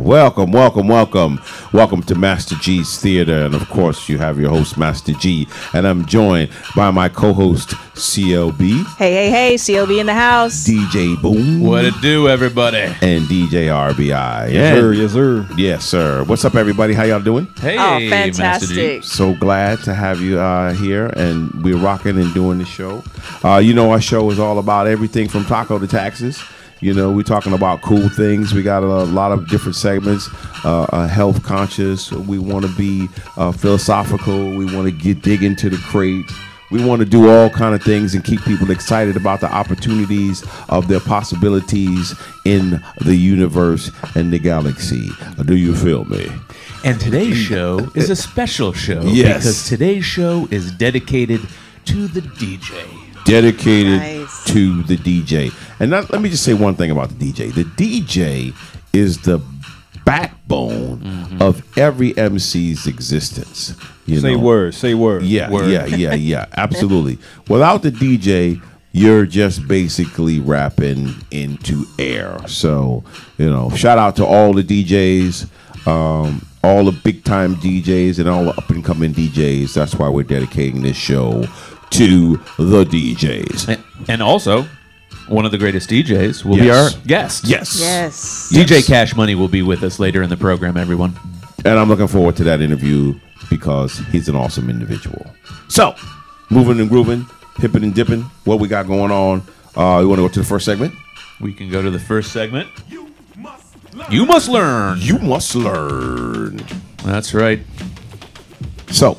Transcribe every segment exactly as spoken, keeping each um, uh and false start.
welcome, welcome, welcome. Welcome to Master G's Theater. And of course, you have your host, Master G. And I'm joined by my co-host, C L B. Hey, hey, hey, C L B in the house. D J Boom. What it do, everybody? And D J R B I. Yes, sir. Yes, sir. Yes, sir. What's up, everybody? How y'all doing? Hey, oh, fantastic. fantastic. So glad to have you uh, here, and we're rocking and doing the show. Uh, you know, our show is all about everything from taco to taxes. You know, we're talking about cool things. We got a, a lot of different segments. Uh, uh, health conscious. We want to be uh, philosophical. We want to get dig into the crate. We want to do all kind of things and keep people excited about the opportunities of their possibilities in the universe and the galaxy. Do you feel me? And today's show is a special show. Yes. Because today's show is dedicated to the D J. Dedicated Nice. to the D J. And that, let me just say one thing about the D J. The D J is the backbone mm-hmm. of every M C's existence. You say know? word, say word. Yeah, word. yeah, yeah, yeah, absolutely. Without the D J, you're just basically rapping into air. So, you know, shout out to all the D Js, um, all the big time D Js and all the up and coming D Js. That's why we're dedicating this show to the D Js. And, and also, one of the greatest D Js will Yes. be our guest. Yes. Yes. D J Yes. Cash Money will be with us later in the program, everyone. And I'm looking forward to that interview because he's an awesome individual. So, moving and grooving, hipping and dipping, what we got going on? Uh, you want to go to the first segment? We can go to the first segment. You must learn. You must learn. That's right. So,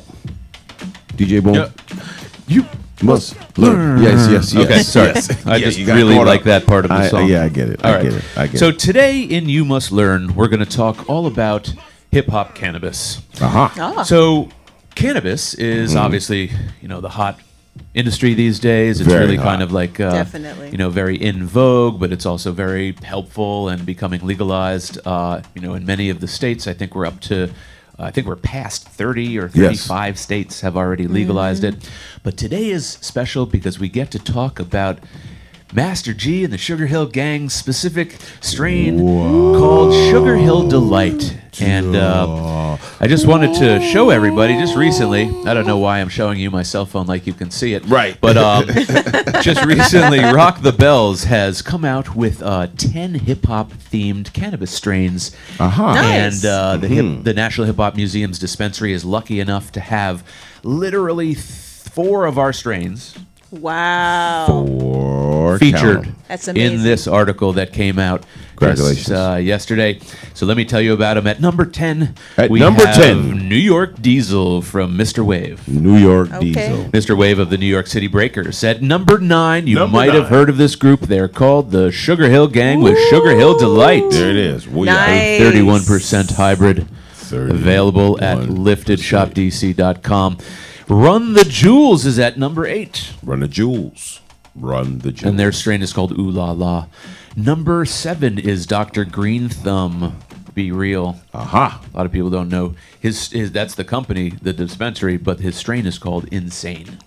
D J Boom. Yeah. You must learn. Yes, yes, yes. Okay, sorry. Yes. I Yeah, just you got really caught like up. that part of the I- song. yeah, I get it. All I right. get it. I get so it. today in You Must Learn, we're going to talk all about hip-hop cannabis. Uh-huh. Ah. So cannabis is obviously, you know, the hot industry these days. It's Very really hot. kind of like, uh, Definitely. you know, very in vogue, but it's also very helpful and becoming legalized. Uh, you know, in many of the states, I think we're up to, uh, I think we're past thirty or thirty-five states have already legalized it. But today is special because we get to talk about Master G and the Sugarhill Gang's specific strain called Sugarhill Delight. And uh, I just wanted to show everybody just recently, I don't know why I'm showing you my cell phone like you can see it. Right. But um, just recently, Rock the Bells has come out with uh, ten hip-hop themed cannabis strains. Uh-huh. Nice. And uh, the, hip, the National Hip-Hop Museum's dispensary is lucky enough to have literally th- four of our strains Wow. Four featured count. That's amazing. in this article that came out Congratulations. just, uh, yesterday. So let me tell you about them. At number ten, At we number have ten. New York Diesel from Mister Wave. New York Okay. Diesel. Mister Wave of the New York City Breakers. At number nine, you Number might have nine. heard of this group. They're called the Sugarhill Gang with Sugarhill Delight. There it is. We Nice. thirty-one percent hybrid. thirty-one Available at lifted shop d c dot com. Run the Jewels is at number eight. Run the jewels. Run the jewels. And their strain is called Ooh La La. Number seven is Doctor Green Thumb. Be Real. Aha. A lot of people don't know his, his. That's the company, the dispensary, but his strain is called Insane.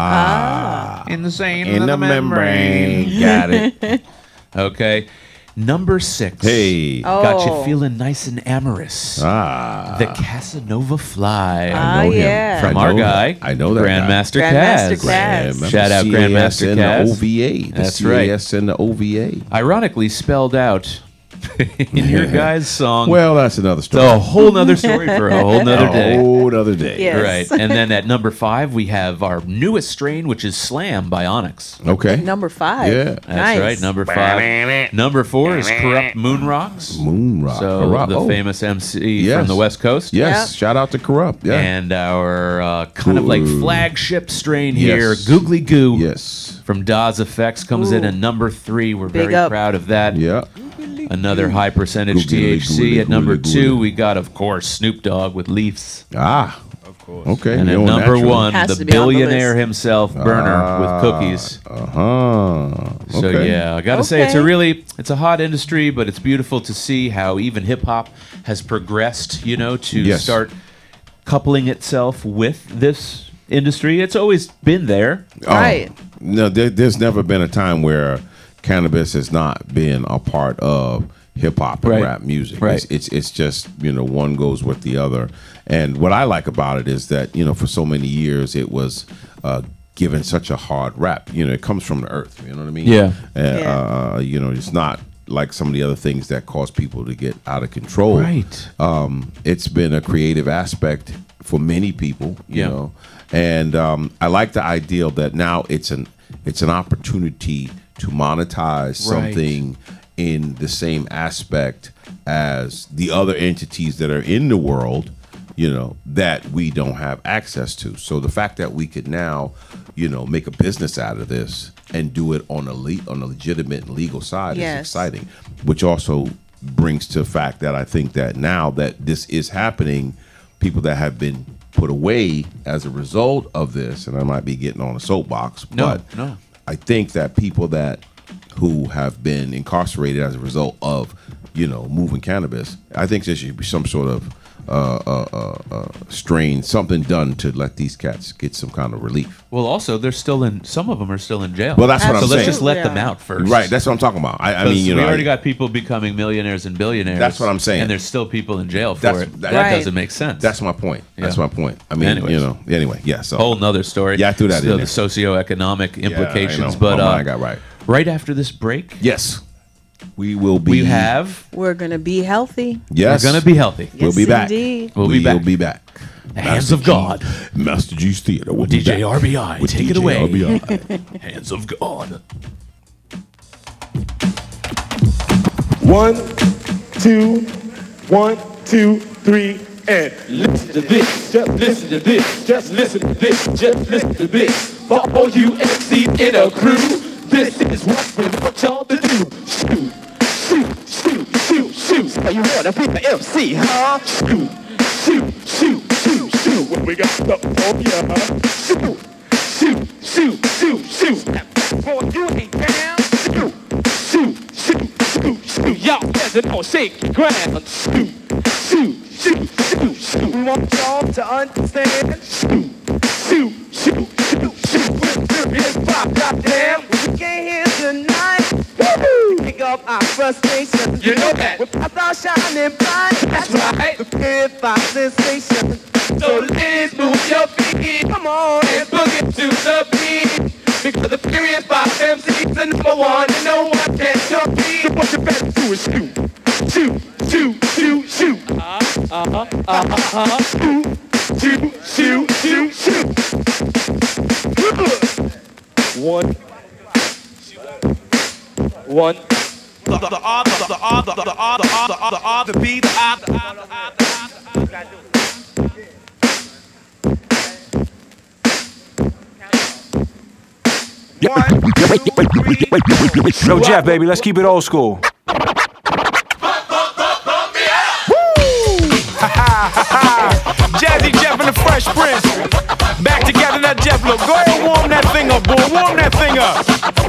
Ah. Insane In the membrane. Got it. Okay. Number six. Hey. Got you Oh. feeling nice and amorous. Ah. The Casanova Fly. Ah, know him. yeah. From I our know guy. that. I know that guy. Grandmaster Grandmaster Kaz. Kaz. Remember Shout out C A S Grandmaster and Kaz. the O V A. The That's C A S right. and the O V A. Ironically spelled out in your guys' song. Well, that's another It's story. a whole nother story for a whole nother a day. whole other day. Yeah. Right. And then at number five, we have our newest strain, which is Slam by Onyx. Okay. Number five. Yeah. That's Nice. right. Number five. Number four is Corrupt Moon Rocks. Moon Rock. So Corrupt. the Oh, famous M C Yes. from the West Coast. Yes. Yeah. Shout out to Corrupt. Yeah. And our uh, kind of like Ooh. flagship strain here, Yes. Googly Goo yes. from Daz Effects comes in Ooh. at number three. We're Big very up. proud of that. Yeah. Another high percentage Googly, T H C. googly, At number googly, two, googly. we got, of course, Snoop Dogg with Leafs. Ah. Of course. Okay. And at you're number natural. one, Has the to be on the billionaire list. himself, Burner, Ah, with cookies. Uh huh. So okay. yeah, I gotta say it's a Okay. really it's a hot industry, but it's beautiful to see how even hip hop has progressed. You know, to Yes. start coupling itself with this industry. It's always been there. Oh, Right. No, there, there's never been a time where cannabis has not been a part of hip hop and Right. rap music. Right. It's, it's it's just, you know, one goes with the other. And what I like about it is that, you know, for so many years it was uh, given such a hard rap. You know, it comes from the earth. You know what I mean? Yeah. Uh, Yeah. Uh, you know, it's not like some of the other things that cause people to get out of control. Right. Um, it's been a creative aspect for many people. You Yeah. know, and um, I like the ideal that now it's an it's an opportunity to monetize something in the same aspect as the other entities that are in the world, you know, that we don't have access to. So the fact that we could now, you know, make a business out of this and do it on a le- on a legitimate and legal side Yes. is exciting, which also brings to the fact that I think that now that this is happening, people that have been put away as a result of this, and I might be getting on a soapbox, No, but no. I think that people that who have been incarcerated as a result of, you know, moving cannabis, I think there should be some sort of uh, uh, uh, uh, strain, something done to let these cats get some kind of relief. Well, also, they're still in. Some of them are still in jail. Well, that's what I'm so saying. let's just let Absolutely. them out first. Right, that's what I'm talking about. I, I 'Cause mean, you we know, already I- got people becoming millionaires and billionaires. That's what I'm saying. And there's still people in jail for That's- it. that- That, Right. doesn't make sense. that's my point. That's Yeah. my point. I mean, Anyways. you know, anyway, yeah. So a whole nother story. Yeah, I threw that so in the there. socioeconomic implications. know. But My uh, mind got right. right after this break, Yes, we will be. we have. We're gonna be healthy. Yes, We're gonna be healthy. We'll Yes, be back. indeed. We'll be back. We'll be back. Hands Master of God. G, Master G's Theater. We'll be D J back R B I, with take it D J away. R B I. Hands of God. One, two, one, two, three, and listen to this, just listen to this, just listen to this, just listen to this. For all you M Cs in a crew, this is what we want y'all to do. Shoot, shoot, shoot, shoot, shoot. So you wanna be the M C, huh? Shoot, shoot, shoot, shoot, shoot. When we got something for ya, huh? Shoot, shoot, shoot, shoot, shoot. Boy, you ain't down. Shoot, shoot, shoot, shoot, shoot. Y'all peasant on shaky ground. Shoot, shoot, shoot, shoot, shoot. We want y'all to understand. Shoot, shoot, shoot, shoot, shoot. We're serious pop, goddamn. We came here tonight. Woo! Pick up our frustration. You know that. With our shining bright. That's right. The purified sensation. So let's move your feet. Come on and boogie to the beat. Because the period by M C's the number one and no one can compete. So what you better do is shoot, shoot, shoot, shoot, shoot. Uh-huh, uh-huh, uh-huh. Shoot, shoot, shoot, shoot, shoot. One. One. The the R, the the R, the the R, the R, the R, the R, the B, the I, the I, the I, the I. One, two, three, Yo, Jeff, baby, let's keep it old school. Jazzy Jeff and the Fresh Prince. Back together, that Jeff look. Go ahead and warm that thing up, boy. Warm that thing up.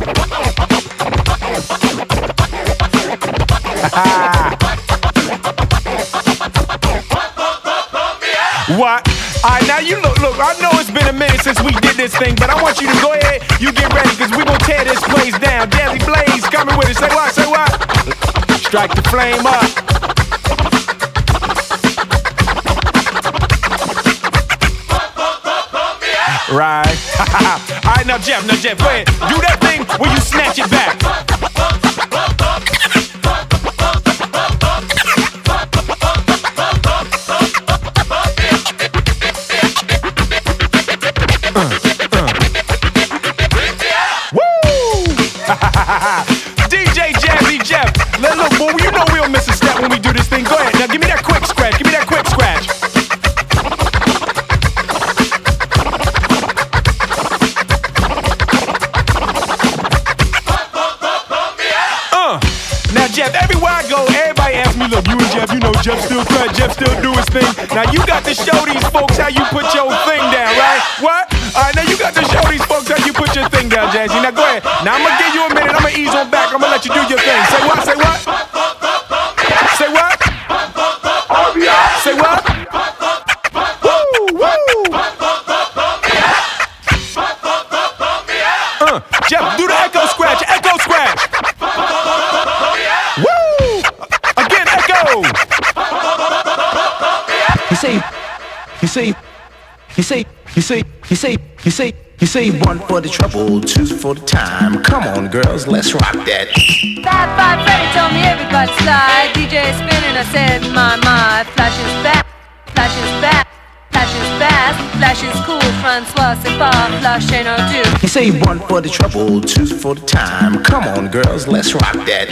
What? Alright, now you look, look, I know it's been a minute since we did this thing, but I want you to go ahead, you get ready, cause we gonna tear this place down. Daily Blaze coming with it. Say what, say what? Strike the flame up. Right. Alright, now Jeff, now Jeff, go ahead. Do that thing where you snatch it back. D J Jazzy Jeff. Let look, boy, you know we don't miss a step when we do this thing. Go ahead. Now give me that quick scratch. Give me that quick scratch. Uh. Now Jeff, everywhere I go, everybody asks me, look, you and Jeff, you know Jeff still cut, Jeff still do his thing. Now you got to show these folks how you put your thing down, right? What? Alright, now you got to show these folks how you put your thing down, Jazzy. Now go ahead. Now I'm gonna give you a minute, I'm gonna ease on back, I'm gonna let you do your thing. Say what? Say what? Say what? Say what? Woo! Woo! Uh, Jeff, do the echo scratch, echo scratch. Woo! You say, you say, you say, you say, you say, you say, you say one for the trouble, two for the time. Come on, girls, let's rock that. Fat Five Freddy told me everybody slide. D J spinning, I said, my, my. Flash is back, flash is back, flash is fast, flash is cool. Francois, c'est pas, flash ain't no do. You say one for the trouble, two for the time. Come on, girls, let's rock that.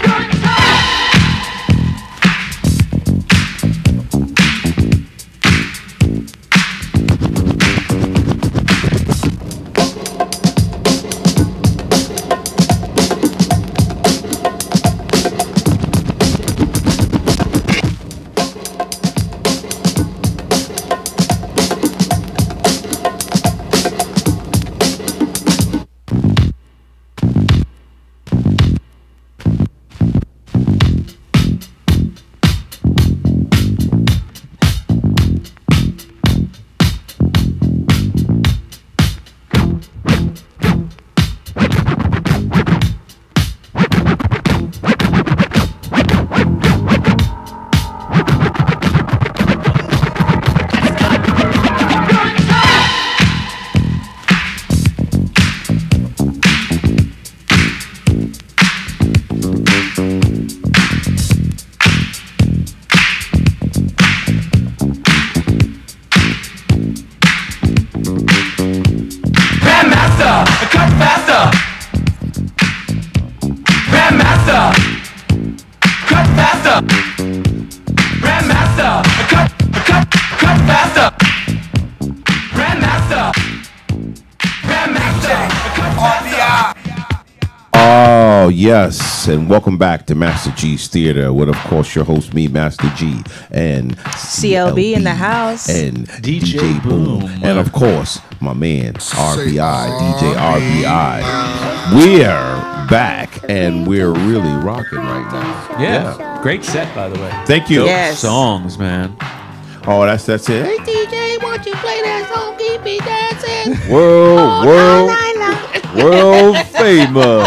Yes, and welcome back to Master G's Theater with, of course, your host, me, Master G, and C L B in the house, and D J, D J Boom. Boom, and of course, my man, R B I, D J R B I. We're back, and we're really rocking right now. Yeah, yeah. Great set, by the way. Thank you. Yes. Songs, man. Oh, that's that's it. Hey, D J, won't you play that song? Keep me dancing. World, world, world famous.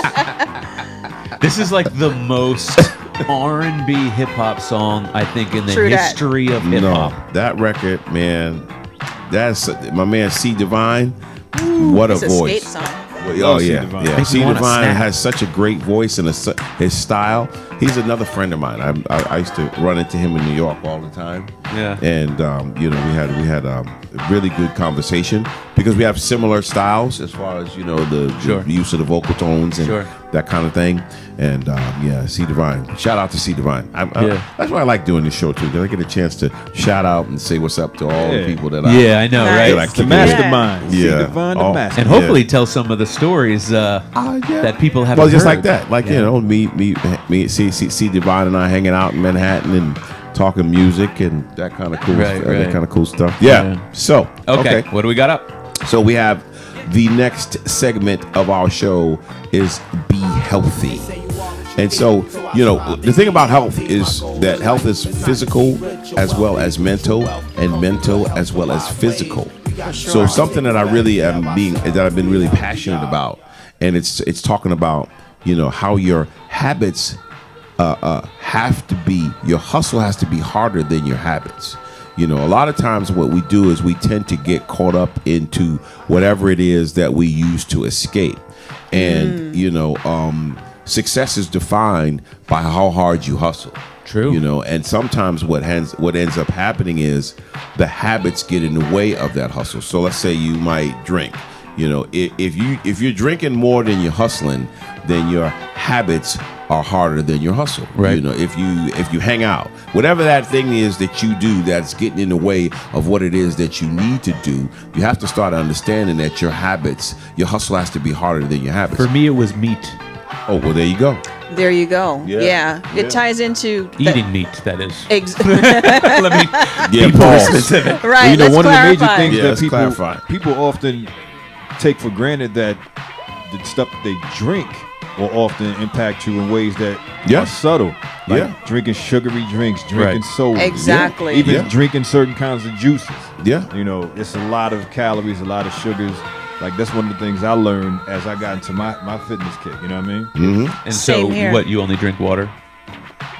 This is like the most R and B hip hop song I think in the True history that. of hip hop. No, that record, man. That's my man C Divine. What a it's voice! A skate song. Oh yeah, yeah. C Divine Divine has such a great voice and a, his style. He's another friend of mine. I, I, I used to run into him in New York all the time. Yeah. And um, you know, we had we had um, a really good conversation because we have similar styles as far as you know the, sure. the use of the vocal tones and sure. that kind of thing. And um, yeah, C Divine. Shout out to C Divine. I, I, yeah. That's why I like doing this show too, because I get a chance to shout out and say what's up to all yeah. the people that I yeah I know nice. right. Like the mastermind. Yeah. C Divine, the oh, mastermind. And hopefully yeah. tell some of the stories uh, uh, yeah. that people have. Well, just heard. like that, like yeah. you know, me, me, me, C, C, C Divine and I hanging out in Manhattan and talking music and that kind of cool, right, uh, right. that kind of cool stuff. Yeah. yeah. So okay. okay, what do we got up? So we have the next segment of our show is Be Healthy. And so, you know, the thing about health is that health is physical as well as mental, and mental as well as physical. So something that I really am being that I've been really passionate about, and it's it's talking about, you know, how your habits uh, uh, have to be, your hustle has to be harder than your habits. You know, a lot of times what we do is we tend to get caught up into whatever it is that we use to escape. And, mm. you know, um, success is defined by how hard you hustle. True. You know, and sometimes what ends, what ends up happening is the habits get in the way of that hustle. So let's say you might drink. You know, if, if you if you're drinking more than you're hustling, then your habits are harder than your hustle. Right. You know, if you if you hang out, whatever that thing is that you do that's getting in the way of what it is that you need to do, you have to start understanding that your habits, your hustle has to be harder than your habits. For me, it was meat. Oh, well, there you go. There you go. Yeah. Yeah. It Yeah. ties into Eating meat, that is. Ex- Let me Yeah, be more pause. specific. right. Well, you know, let's one clarify. of the major things Yeah, that let's people clarify. people often take for granted that the stuff that they drink will often impact you in ways that Yeah. are subtle. Like Yeah. drinking sugary drinks, drinking Right. soda. Exactly. Yeah. Even Yeah. drinking certain kinds of juices. Yeah. You know, it's a lot of calories, a lot of sugars. Like, that's one of the things I learned as I got into my, my fitness kick. You know what I mean? Mm-hmm. And Same so, here. what, you only drink water?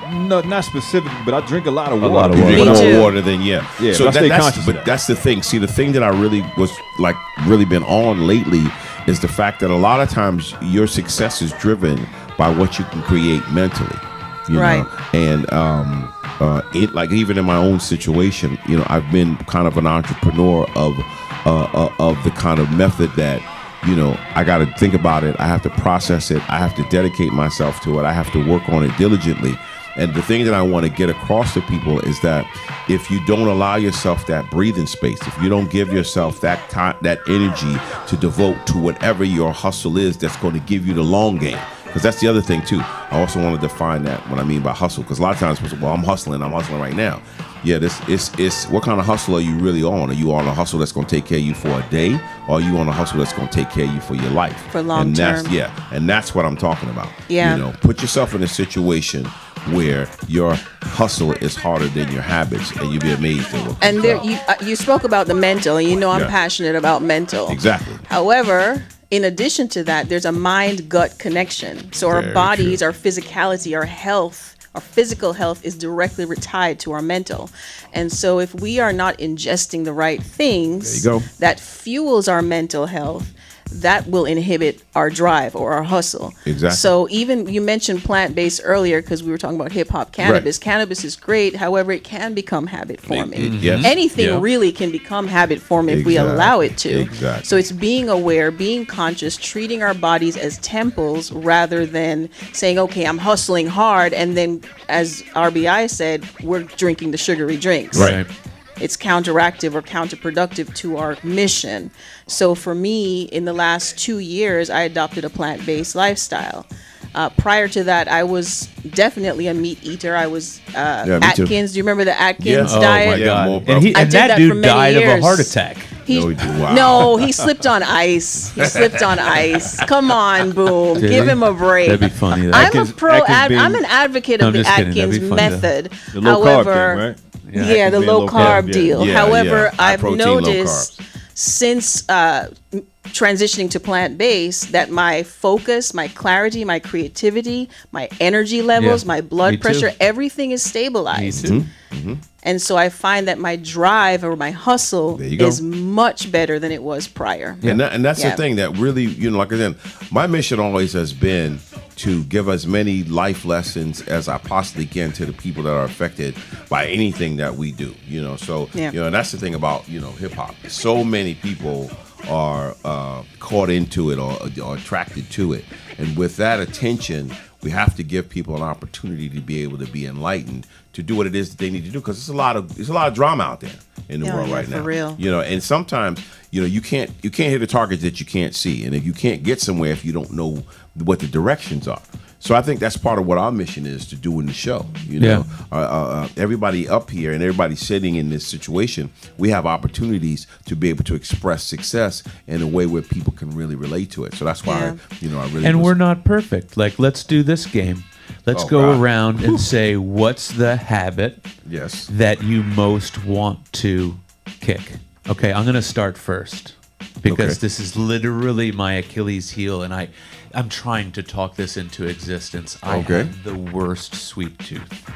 No, not specific, but I drink a lot of A water. lot of You water. drink More more water than yeah. Yeah, So but I that, stay that's conscious of but that. that's the thing. See, the thing that I really was like really been on lately is the fact that a lot of times your success is driven by what you can create mentally. You Right. know? And um uh it like even in my own situation, you know, I've been kind of an entrepreneur of uh, uh of the kind of method that you know, I got to think about it. I have to process it. I have to dedicate myself to it. I have to work on it diligently. And the thing that I want to get across to people is that if you don't allow yourself that breathing space, if you don't give yourself that time, that energy to devote to whatever your hustle is, that's going to give you the long game. Because that's the other thing too. I also want to define that what I mean by hustle. Because a lot of times, well, I'm hustling. I'm hustling right now. Yeah, this it's it's what kind of hustle are you really on? Are you on a hustle that's going to take care of you for a day, or are you on a hustle that's going to take care of you for your life? For long and that's, term. Yeah, and that's what I'm talking about. Yeah. You know, put yourself in a situation where your hustle is harder than your habits, and you'll be amazed at what And comes there, out. you uh, you spoke about the mental, and you know I'm Yeah. passionate about mental. Exactly. However, in addition to that, there's a mind-gut connection. So our Very bodies, our physicality, our health, our physical health is directly tied to our mental. And so if we are not ingesting the right things There you go. that fuels our mental health, that will inhibit our drive or our hustle. Exactly. So even you mentioned plant-based earlier because we were talking about hip hop cannabis. Cannabis is great. However, it can become habit forming. It- yes. Anything Yeah. really can become habit forming if we Exactly. allow it to. Exactly. So it's being aware, being conscious, treating our bodies as temples rather than saying, okay, I'm hustling hard. And then, as R B I said, we're drinking the sugary drinks. Right. It's counteractive or counterproductive to our mission. So for me, in the last two years, I adopted a plant-based lifestyle. Uh, prior to that, I was definitely a meat eater. I was uh, Yeah, me too. Atkins. Do you remember the Atkins Yeah. Oh, diet? my God. more- And, he, I and did that, that for dude many died of a years. heart attack. He, No, he did. Wow. no, he slipped on ice. He slipped on ice. Come on, Boom. Did Give he? him a break. That'd be funny. I'm Atkins- a pro. Atkins Ad, being- I'm an advocate No, of I'm the just kidding. That'd Atkins be funny, though. method. The low carb However, thing, right? yeah, Atkins the being low low carb carb, yeah. deal. Yeah, However, yeah. High I've protein, low noticed carbs. since uh, transitioning to plant-based that my focus, my clarity, my creativity, my energy levels, Yeah, my me blood too. pressure, everything is Me stabilized. too. And so I find that my drive or my hustle There you go. is much better than it was prior. And, that, and that's Yeah. the thing that really, you know, like I said, my mission always has been to give as many life lessons as I possibly can to the people that are affected by anything that we do, you know. So, Yeah. you know, and that's the thing about, you know, hip hop. So many people are uh, caught into it or, or attracted to it. And with that attention, we have to give people an opportunity to be able to be enlightened to do what it is that they need to do, because there's a lot of there's a lot of drama out there in the Yeah, world yeah, right for now. real. You know, and sometimes, you know, you can't you can't hit a target that you can't see, and if you can't get somewhere if you don't know what the directions are. So I think that's part of what our mission is to do in the show. You know, uh, uh, uh, everybody up here and everybody sitting in this situation, we have opportunities to be able to express success in a way where people can really relate to it. So that's why, Yeah. you know, I really And was- we're not perfect. Like, let's do this game. Let's Oh, go God. around and say, what's the habit yes. that you most want to kick? Okay, I'm going to start first because Okay. this is literally my Achilles heel, and I, I'm trying to talk this into existence. I Okay. have the worst sweet tooth.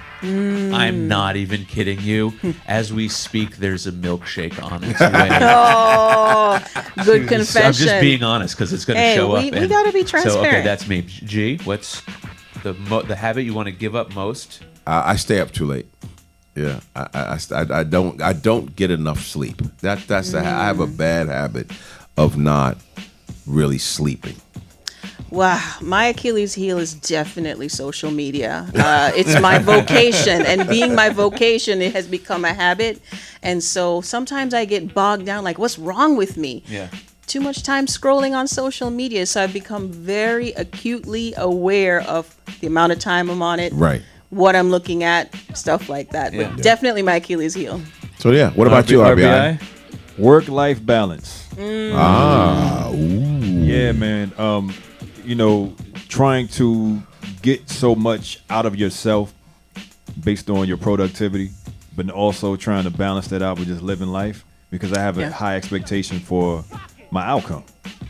I'm not even kidding you. As we speak, there's a milkshake on its way. Oh, good confession. I'm just being honest because it's going to Hey, show we- up. we and- gotta be So, okay, transparent. that's me. G, what's the mo- the habit you want to give up most? I, I stay up too late. Yeah, I, I, I, I don't I don't get enough sleep. That that's the, I have a bad habit of not really sleeping. Wow, my Achilles heel is definitely social media. Uh, it's my vocation, and being my vocation, it has become a habit. And so sometimes I get bogged down, like, what's wrong with me? Yeah. Too much time scrolling on social media. So I've become very acutely aware of the amount of time I'm on it, Right. what I'm looking at, stuff like that. Yeah. But definitely my Achilles heel. So yeah, what about you, R B I? Work-life balance. Ah, ooh. Yeah, man. Um, you know, trying to get so much out of yourself based on your productivity, but also trying to balance that out with just living life, because I have a Yeah. high expectation for my outcome.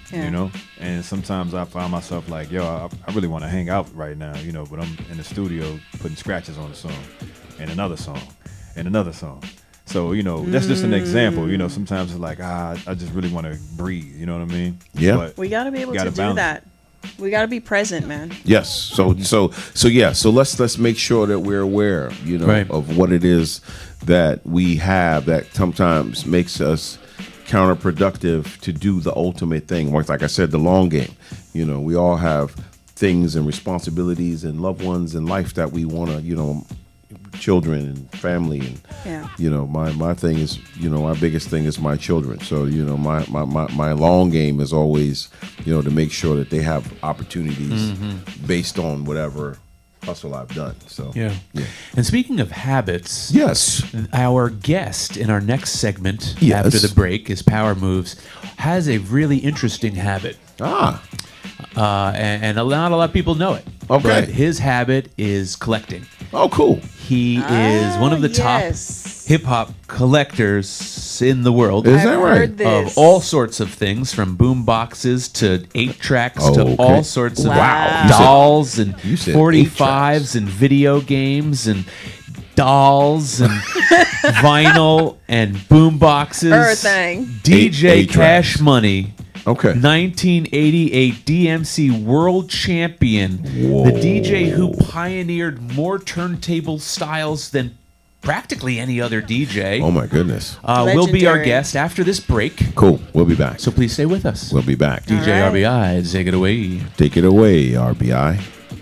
Yeah. You know, and sometimes I find myself like, yo, I, I really want to hang out right now, you know, but I'm in the studio putting scratches on a song, and another song, and another song. So, you know, that's just an example. You know, sometimes it's like, ah, I just really want to breathe. You know what I mean? Yeah. But We got to be able to do balance. that. We got to be present, man. Yes. So so so yeah. So let's let's make sure that we're aware, you know, Right. of what it is that we have that sometimes makes us counterproductive to do the ultimate thing. Like like I said, the long game. You know, we all have things and responsibilities and loved ones in life that we want to, you know, children and family and Yeah. you know, my my thing is, you know, my biggest thing is my children. So, you know, my my my, my long game is always, you know, to make sure that they have opportunities based on whatever hustle I've done. So Yeah. yeah. And speaking of habits, Yes. our guest in our next segment Yes. after the break is Power Moves has a really interesting habit. Ah. Uh, and, and a lot, a lot of people know it. Okay. But his habit is collecting. Oh, cool. He is one of the yes. top hip hop collectors in the world. Is I've that right? heard this. Of all sorts of things, from boom boxes to eight tracks Oh, to okay. all sorts of Wow. You said- dolls and you said eight forty-fives and video games and dolls and vinyl and boom boxes. Everything. D J Eight- eight Cash tracks. Money. Okay. nineteen eighty-eight D M C World Champion. The D J who pioneered more turntable styles than practically any other D J. Oh my goodness. Uh, will be our Legendary. guest after this break. Cool. We'll be back. So please stay with us. We'll be back. D J All right. R B I, take it away. Take it away, R B I.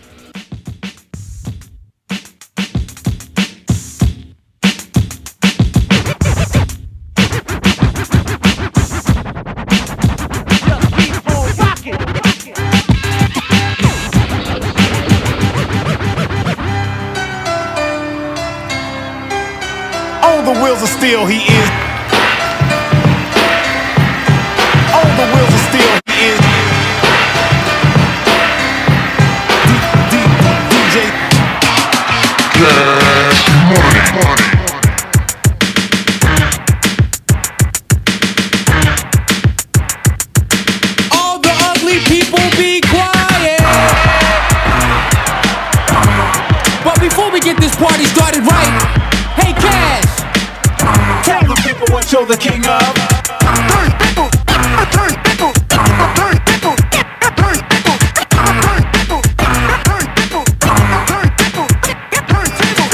On the wheels of steel, he is. On the wheels of steel, he is. D- D- DJ. All the ugly people be quiet. But before we get this party started right, hey Cash, tell the people what you're the king of. Turn people, turn people, turn people, turn people, turn people, turn people, turn people, turn people.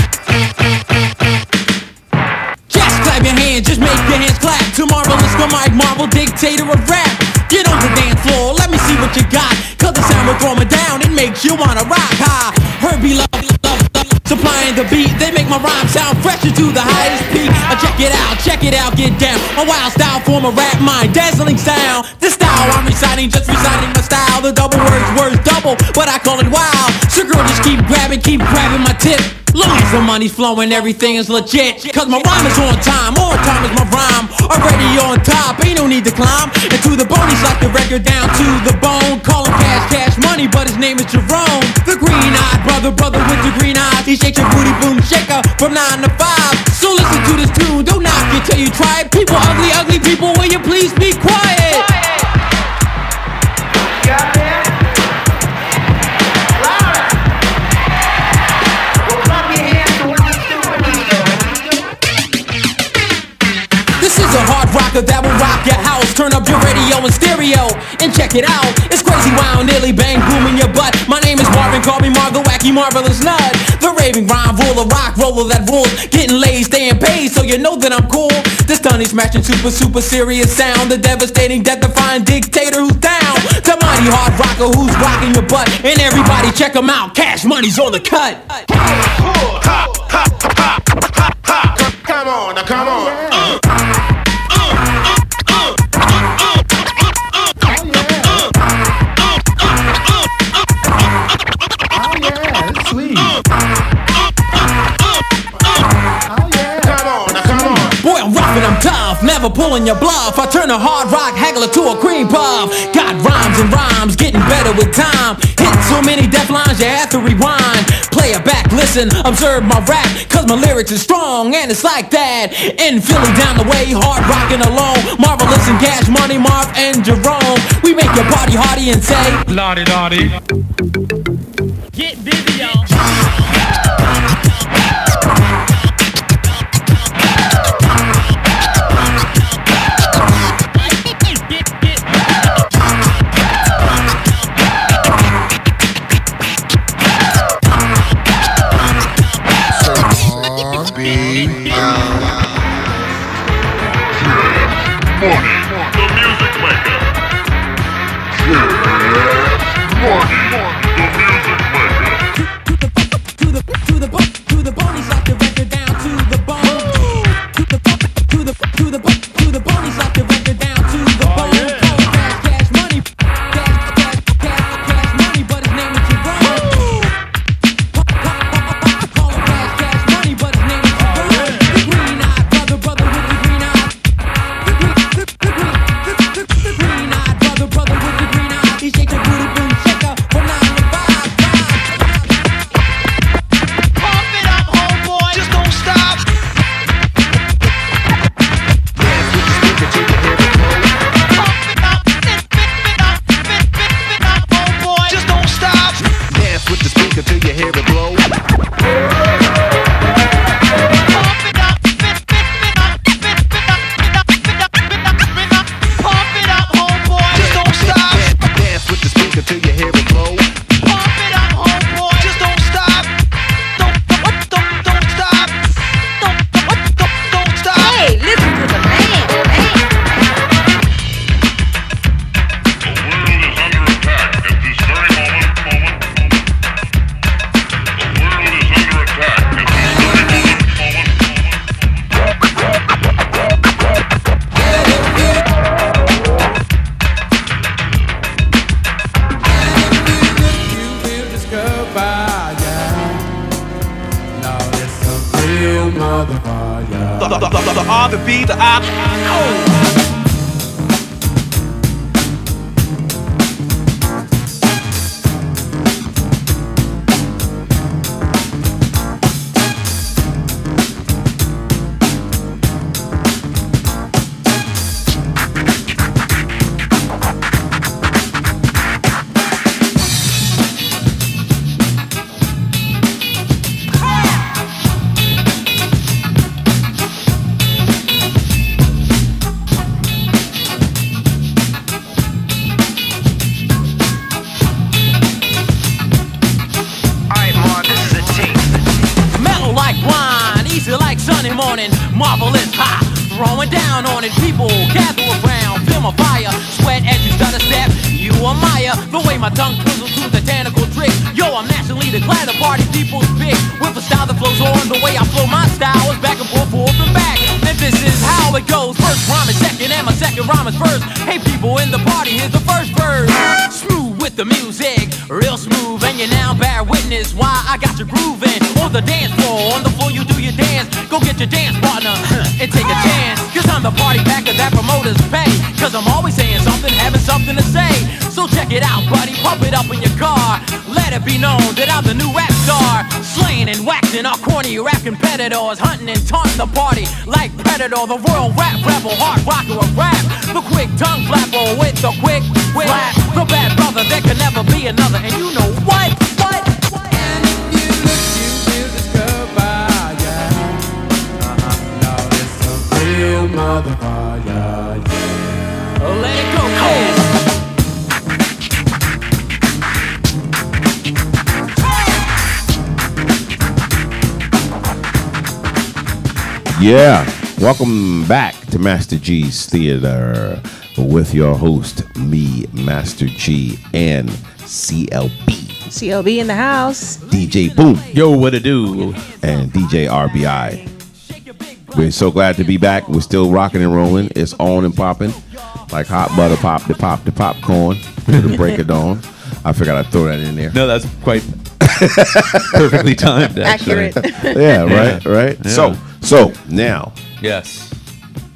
Just clap your hands, just make your hands clap. To Marvelous, the mic, Marvel, dictator of rap. Get on the dance floor, let me see what you got. Cause the sound will throw me down, it makes you wanna rock high. Herbie love, love, love, supplying the beat. They make my rhyme sound fresher to the highest peak. Uh, check it out, check it out, get down. A wild style form of rap, mind, dazzling sound. The style I'm reciting, just reciting my style. The double words, words double, but I call it wild. Sugarhill, just keep grabbing, keep grabbing my tip. Long as the money's flowing, everything is legit. Cause my rhyme is on time, on time is my rhyme. Already on top, ain't no need to climb. And to the bone, he's like the record down to the bone. Call him Cash, Cash Money, but his name is Jerome. The green-eyed brother, brother with the green eyes. He shakes your booty, boom, shaker from nine to five. So listen to this tune, don't knock it till you try it. People, ugly, ugly people, will you please be quiet? This is a hard rocker that will rock your house. Turn up your radio and stereo and check it out. It's crazy, wow, nearly bang, boom in your butt. My name is Marvin, call me Marv, the wacky, marvelous nut. The raving rhyme ruler, rock roller that rules. Getting laid, staying paid, so you know that I'm cool. The stunning, smashing, super, super serious sound. The devastating, death-defying dictator who's down. The mighty hard rocker who's rocking your butt. And everybody check him out, Cash Money's on the cut. Come on, now come on. Uh. Boy, I'm rocking and I'm tough, never pulling your bluff. I turn a hard rock haggler to a cream puff. Got rhymes and rhymes, getting better with time. Hit so many death lines, you have to rewind. Play it back, listen, observe my rap, cause my lyrics is strong, and it's like that. In Philly down the way, hard rockin' alone. Marvelous and Cash Money, Marv and Jerome. We make your party hardy and say, Lottie Dottie. Get busy, y'all. The, the, the, the, the R, the B, the I. Oh. Marvelous hot, throwing down on it. People gather around, feel my fire. Sweat as you stutter step, you admire the way my tongue twizzles to the tentacle trick. Yo, I'm nationally declared a party people's pick. With a style that flows on, the way I flow my style is back and forth, forth and back. And this is how it goes. First rhyme is second, and my second rhyme is first. Hey people in the party, here's the first verse. Smooth with the music, real smooth, and you now bear witness why I got you grooving. On the dance floor, on the floor you do your dance. Go get your dance partner and take a chance. Cause I'm the party packer that promoters pay. Cause I'm always saying something, having something to say. So check it out, buddy, pump it up in your car. Let it be known that I'm the new rap star. Slaying and waxing our corny rap competitors. Hunting and taunting the party like Predator. The royal rap rebel, hard rocker of rap. The quick tongue flapper with the quick flap. The bad brother, there can never be another. And you know what? What? And if you look, you will discover, yeah. Uh-huh. No, it's a real motherfucker, yeah. Oh, let it go, cold. Yeah, welcome back to Master G's Theater with your host, me, Master G, and C L B. C L B in the house. D J Boom. Yo, what it do? And D J R B I. We're so glad to be back. We're still rocking and rolling. It's on and popping like hot butter pop to pop the popcorn to the break of dawn. I figured I'd throw that in there. No, that's quite perfectly timed, actually. Accurate. Yeah, right, right. Yeah. So, so now. Yes.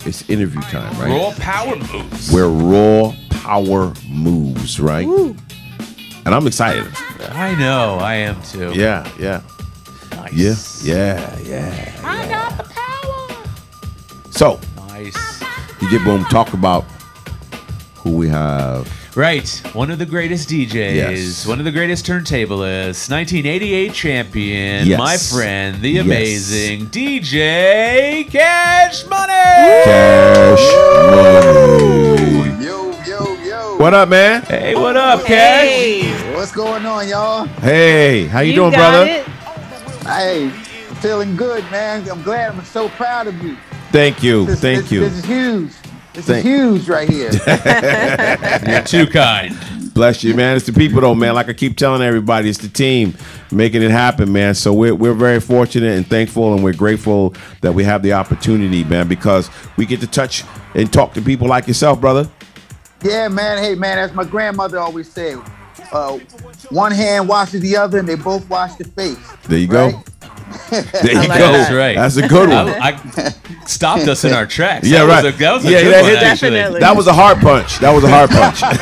It's interview time, right? Raw power moves. Where raw power moves, right? Woo. And I'm excited. I know, I am too. Yeah, yeah. Nice. Yeah, yeah, yeah. I got the power. So, nice. D J Boom, talk about who we have. Right, one of the greatest D Js, Yes. one of the greatest turntablists, nineteen eighty-eight champion, Yes. my friend, the Yes. amazing D J Cash Money. Cash Money. Yo, yo, yo. What up, man? Hey, what up, Cash? What's going on, y'all? Hey, how you, You doing, got brother? it. Hey, feeling good, man. I'm glad. I'm so proud of you. Thank you, This, thank this, you. This is huge. This Thank- is huge right here. You're too kind. Bless you, man. It's the people, though, man. Like I keep telling everybody, it's the team making it happen, man. So we're, we're very fortunate and thankful, and we're grateful that we have the opportunity, man, because we get to touch and talk to people like yourself, brother. Yeah, man. Hey, man, as my grandmother always said, uh, one hand washes the other, and they both wash the face. There you right? go. There you I go. like That's right. That's a good one. I, I stopped us in our tracks. Yeah, that right. Was a, that was a yeah, good that, one, hit- actually. that was a hard punch. That was a hard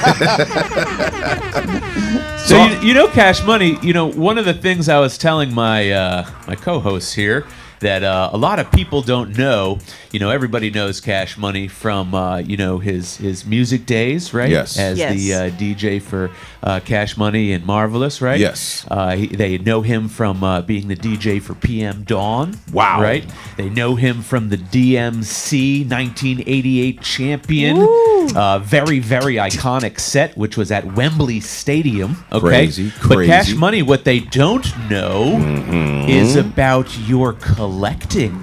punch. So you, you know, Cash Money. You know, one of the things I was telling my uh, my co-hosts here that uh, a lot of people don't know. You know, everybody knows Cash Money from uh, you know his his music days, right? Yes. As Yes. the uh, D J for uh, Cash Money and Marvelous, right? Yes. Uh, he, they know him from uh, being the D J for P M Dawn. Wow. Right. They know him from the D M C nineteen eighty-eight champion. Uh, very, very iconic set, which was at Wembley Stadium. Okay. Crazy, But Cash crazy. Money, what they don't know Mm-hmm. is about your collecting.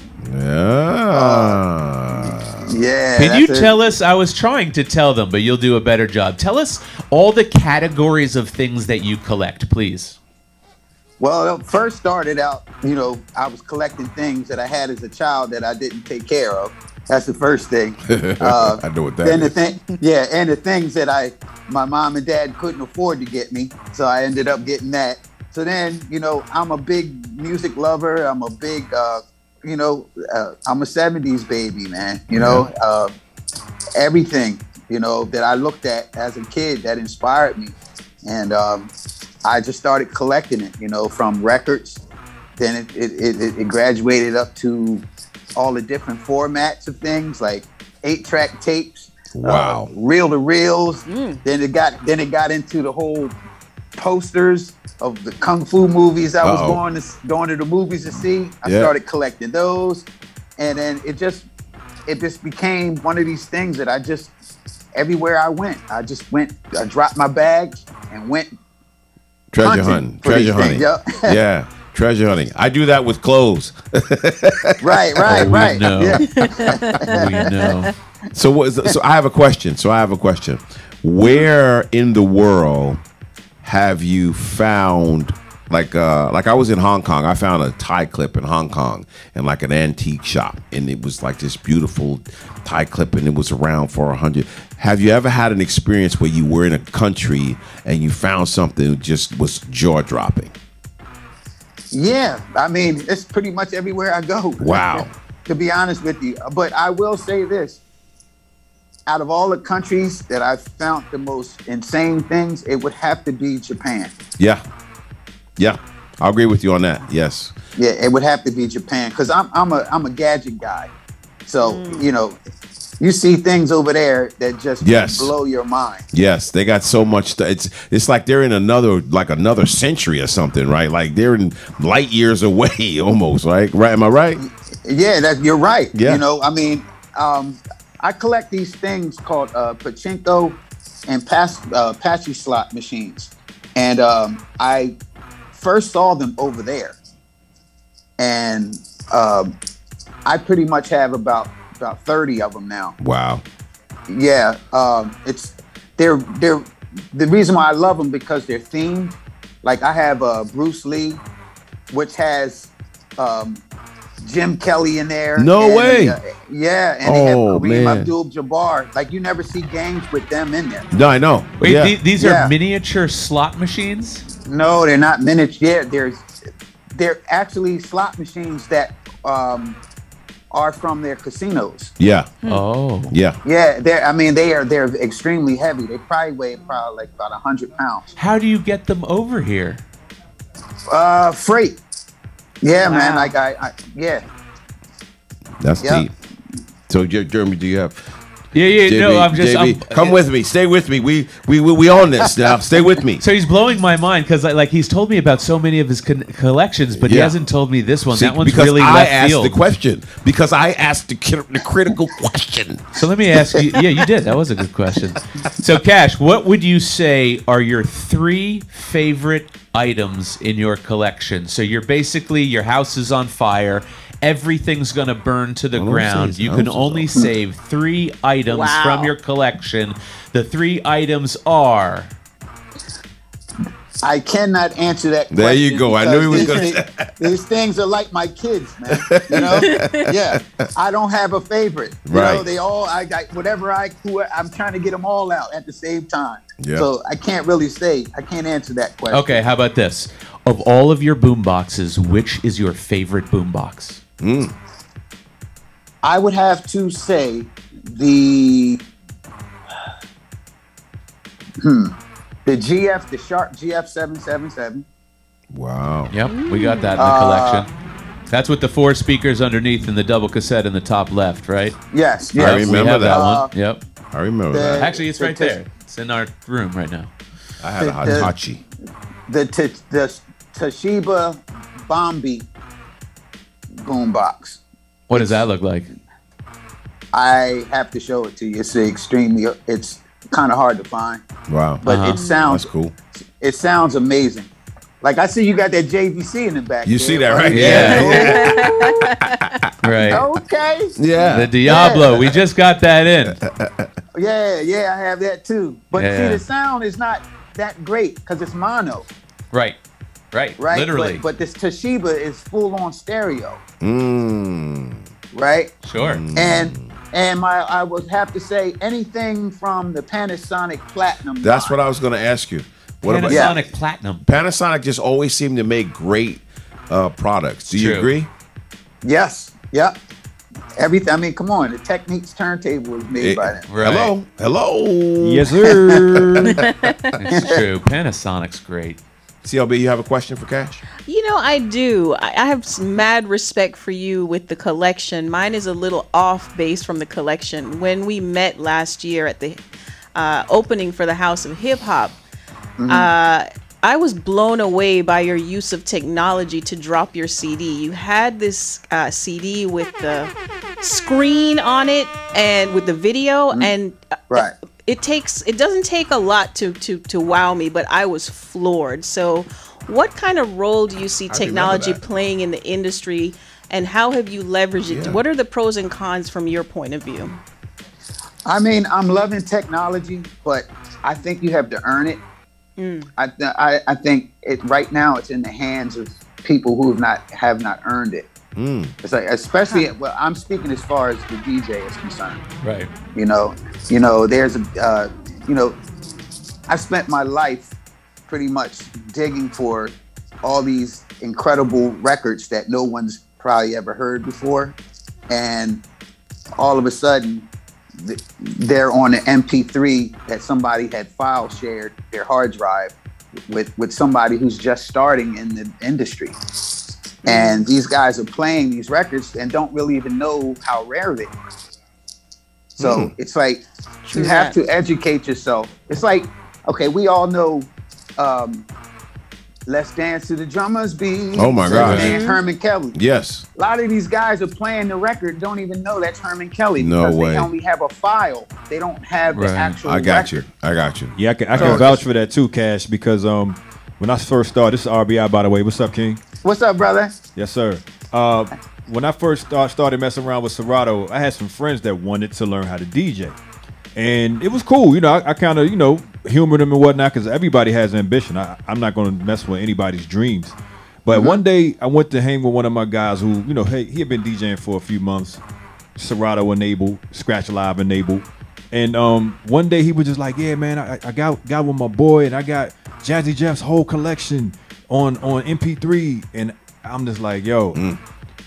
Yeah. Yeah. Can you that's it. tell us? I was trying to tell them, but you'll do a better job. Tell us all the categories of things that you collect, please. Well, it first started out, you know, I was collecting things that I had as a child that I didn't take care of. That's the first thing. Uh, I know what that then is. the thing, yeah, and the things that I, my mom and dad couldn't afford to get me, so I ended up getting that. So then, you know, I'm a big music lover. I'm a big, uh, you know, uh, I'm a seventies baby, man. You know, uh, everything, you know, that I looked at as a kid that inspired me, and um, I just started collecting it. You know, from records, then it it, it, it graduated up to all the different formats of things like eight-track tapes, Wow. uh, reel-to-reels. Then it got then it got into the whole posters of the kung fu movies I was Uh-oh. going to going to the movies to see. I Yeah. started collecting those, and then it just it just became one of these things that I just everywhere I went, I just went. I dropped my bags and went Treasure hunting hunting. for these Treasure hunting. things, yeah. Yeah. Treasure hunting. I do that with clothes. Right, right, Oh, we right. know. Yeah. We know. So what is, so I have a question. So I have a question. Where in the world have you found like uh like I was in Hong Kong. I found a tie clip in Hong Kong in like an antique shop, and it was like this beautiful tie clip, and it was around for a hundred. Have you ever had an experience where you were in a country and you found something that just was jaw dropping? Yeah, I mean, it's pretty much everywhere I go. Wow. To be honest with you. But I will say this. Out of all the countries that I've found the most insane things, it would have to be Japan. Yeah. Yeah. I agree with you on that. Yes. Yeah, it would have to be Japan because I'm I'm a I'm a gadget guy. So, you know, you see things over there that just Yes. blow your mind. Yes, they got so much. Th- it's it's like they're in another like another century or something, right? Like they're in light years away almost, right? Right? Am I right? Yeah, that you're right. Yeah. You know, I mean, um, I collect these things called uh, pachinko and pass uh, patchy slot machines, and um, I first saw them over there, and um, I pretty much have about about thirty of them now. Wow. Yeah, um, it's they're they're the reason why I love them because they're themed. Like I have uh, Bruce Lee, which has um, Jim Kelly in there. No and, way. uh, yeah, and they have Oh, Kareem man. Abdul-Jabbar. Like you never see games with them in there. No, I know. Wait, yeah. the- these Yeah. are miniature slot machines? No, they're not miniature. Yeah, there's they're actually slot machines that um, are from their casinos. Yeah. Hmm. Oh. Yeah. Yeah, they're. I mean, they are. They're extremely heavy. They probably weigh probably like about a hundred pounds. How do you get them over here? Uh, freight. Yeah, Wow. man. Like I, I yeah. That's Yep. deep. So, Jer- Jeremy, do you have? Yeah, yeah. J B, no, I'm just. J B, I'm, come with me. Stay with me. We we we, we on this now. Stay with me. So he's blowing my mind because like he's told me about so many of his con- collections, but he Yeah. hasn't told me this one. See, that one's because really I left asked field. the question. Because I asked the, ki- the critical question. So let me ask you. Yeah, you did. That was a good question. So, Cash, what would you say are your three favorite items in your collection? So you're basically your house is on fire. Everything's gonna burn to the don't ground. say You his can house is only on save three items Wow. from your collection. The three items are. I cannot answer that question. There you go. I knew he was because gonna these, things- these things are like my kids, man. You know? Yeah. I don't have a favorite. You know, Right. they all, I got whatever I, who, I'm trying to get them all out at the same time. Yeah. So I can't really say, I can't answer that question. Okay, how about this? Of all of your boom boxes, which is your favorite boom box? Mm. I would have to say the, hmm, the G F, the Sharp G F seven seven seven. Wow. Yep, we got that in the Uh, collection. That's with the four speakers underneath and the double cassette in the top left, right? Yes, I yes. remember we have that. that Uh, one. Yep. I remember the- that. Actually, it's the right tis- there. It's in our room right now. I had a the- the- Hitachi. The, t- the Toshiba Bombi boombox. What does that look like? I have to show it to you. It's extremely, it's kind of hard to find, Wow. but Uh-huh. it sounds, That's cool. it sounds amazing. Like I see you got that J V C in the back. You there, see that, right? Yeah. Right. Okay. Yeah. The Diablo. We just got that in. Yeah, yeah, I have that too. But Yeah. see, the sound is not that great because it's mono, Right. Right. right? Literally. But, but this Toshiba is full on stereo, Mm. right? Sure. And and my I would have to say anything from the Panasonic Platinum. That's line. what I was going to ask you. What about Panasonic Platinum. Panasonic? Just always seem to make great uh, products. Do you True. agree? Yes. Yep. Everything. I mean, come on. The Techniques turntable was made It- by them. Right. Hello, hello. Yes, sir. It's true. Panasonic's great. C L B, you have a question for Cash? You know, I do. I, I have s- mad respect for you with the collection. Mine is a little off base from the collection. When we met last year at the uh, opening for the House of Hip Hop, uh, I was blown away by your use of technology to drop your C D. You had this uh, C D with the screen on it and with the video, and uh, Right. it takes it doesn't take a lot to to to wow me, but I was floored. So what kind of role do you see I remember technology that. playing in the industry, and how have you leveraged it? Yeah. What are the pros and cons from your point of view? I mean, I'm loving technology, but I think you have to earn it. I, th- I I think it right now it's in the hands of people who have not have not earned it. Mm. It's like, especially, well, I'm speaking as far as the D J is concerned. Right. You know, you know, there's a, uh, you know, I spent my life pretty much digging for all these incredible records that no one's probably ever heard before, and all of a sudden, th- they're on an M P three that somebody had file shared their hard drive with with somebody who's just starting in the industry. And these guys are playing these records and don't really even know how rare they are. So Mm. it's like True you have that. to educate yourself. It's like, okay, we all know um, Let's Dance to the Drummers Beat. Oh my gosh. And Herman Kelly. Yes. A lot of these guys are playing the record, don't even know that's Herman Kelly. No because way. They only have a file. They don't have Right. the actual I got record. you. I got you. Yeah, I can, I So can it's- vouch for that too, Cash, because um, when I first started, this is R B I, by the way. What's up, King? What's up, brother? Yes, sir. Uh, when I first start, started messing around with Serato, I had some friends that wanted to learn how to D J. And it was cool. You know, I, I kind of, you know, humored them and whatnot because everybody has ambition. I, I'm not going to mess with anybody's dreams. But Mm-hmm. one day I went to hang with one of my guys who, you know, hey, he had been DJing for a few months. Serato enabled, Scratch Live enabled. And um, one day he was just like, yeah, man, I, I got got with my boy and I got Jazzy Jeff's whole collection on, on M P three. And I'm just like, yo, Mm.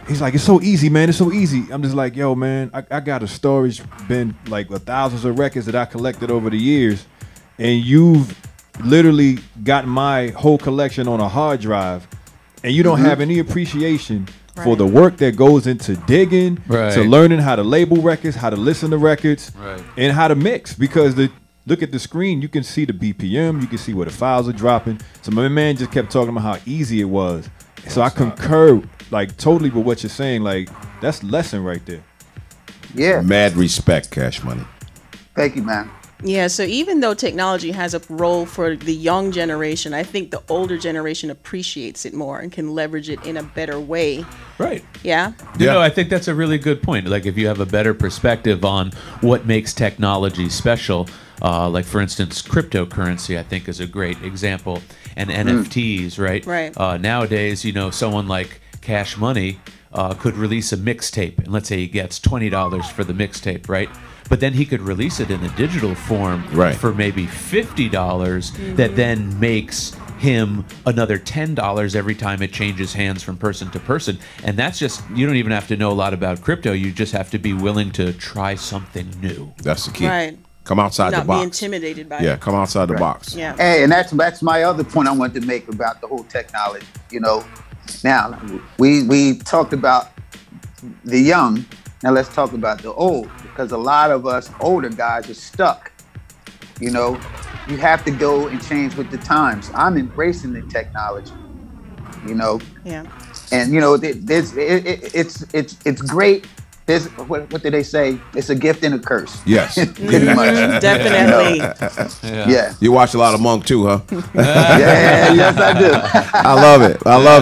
he's like, it's so easy, man. It's so easy. I'm just like, yo, man, I, I got a storage bin like with thousands of records that I collected over the years, and you've literally got my whole collection on a hard drive, and you don't mm-hmm. have any appreciation right. for the work that goes into digging, right. to learning how to label records, how to listen to records, right. and how to mix. Because the look at the screen, you can see the B P M, you can see where the files are dropping. So my man just kept talking about how easy it was. So I concur like totally with what you're saying. Like that's lesson right there. Yeah. Mad respect, Cash Money. Thank you, man. Yeah, so even though technology has a role for the young generation, I think the older generation appreciates it more and can leverage it in a better way. Right. Yeah? You yeah. know, I think that's a really good point. Like if you have a better perspective on what makes technology special, uh, like for instance, cryptocurrency, I think is a great example, and mm. N F Ts, right? Right. Uh, nowadays, you know, someone like Cash Money uh, could release a mixtape, and let's say he gets twenty dollars for the mixtape, right? But then he could release it in a digital form right. for maybe fifty dollars mm-hmm. that then makes him another ten dollars every time it changes hands from person to person. And that's just, you don't even have to know a lot about crypto. You just have to be willing to try something new. That's the key. Right. Come outside Not the box. Be intimidated by yeah, it. Yeah, come outside the right. box. Yeah. Hey, and that's that's my other point I wanted to make about the whole technology. You know, now we we talked about the young. Now let's talk about the old, because a lot of us older guys are stuck. You know, you have to go and change with the times. I'm embracing the technology. You know. Yeah. And you know, there's it, it, it's it's it's great. There's what, what did they say? It's a gift and a curse. Yes. Pretty much. Definitely. Yeah. yeah. You watch a lot of Monk too, huh? yeah, yes I do. I love it. I love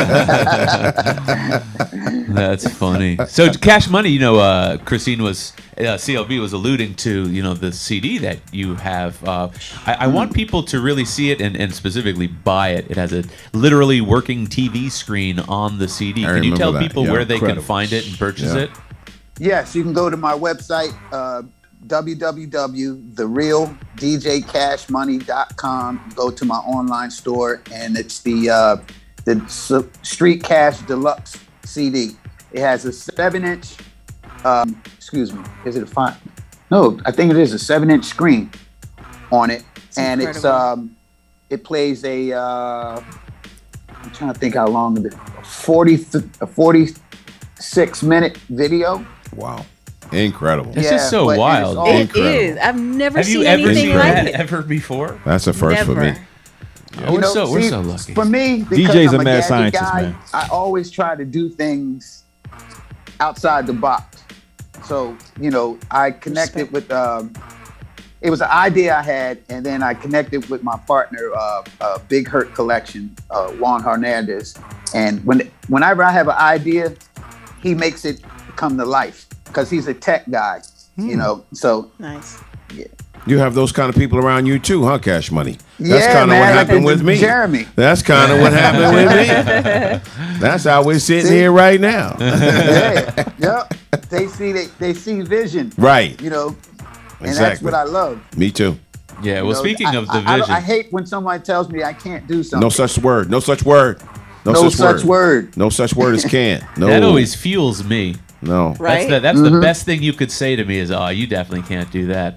it. That's funny. So Cash Money, you know, uh, Christine was, uh, C L B was alluding to, you know, the C D that you have. Uh, I, I want people to really see it and, and specifically buy it. It has a literally working T V screen on the C D. I Can you tell that. people yeah, where they incredible. can find it and purchase yeah. it? Yes, you can go to my website, uh, w w w dot the real d j cash money dot com. Go to my online store, and it's the uh, the S- Street Cash Deluxe C D. It has a seven-inch. Um, excuse me, is it a five? No, I think it is a seven-inch screen on it, it's and incredible. it's um, it plays a. Uh, I'm trying to think how long it is. A forty, a forty-six minute video. Wow. Incredible. This yeah, is so wild. It Incredible. is. I've never Have seen you ever anything seen like that it. ever before? That's a first Never. for me. Yeah. You We're know, so we're see, so lucky. For me, because D J's I'm a a mad gadget scientist, guy, man. I always try to do things outside the box. So, you know, I connected with, um, it was an idea I had, and then I connected with my partner, uh, uh, Big Hurt Collection, uh, Juan Hernandez. And when whenever I have an idea, he makes it come to life because he's a tech guy, hmm. you know. So nice. Yeah. You have those kind of people around you too, huh, Cash Money? That's Yeah, kind of man, what like happened with me. Jeremy. That's kind of what happened with me. That's how we're sitting See? here right now. yeah, yep. They see they, they see vision. Right. You know, and Exactly. that's what I love. Me too. Yeah. You Well, know, speaking I, of the I, vision, I, I hate when somebody tells me I can't do something. No such word. No such word. No, No such, such word. word. No such word as can. No. that always fuels me. No. Right? That's the, that's Mhm. the best thing you could say to me is, "Oh, you definitely can't do that."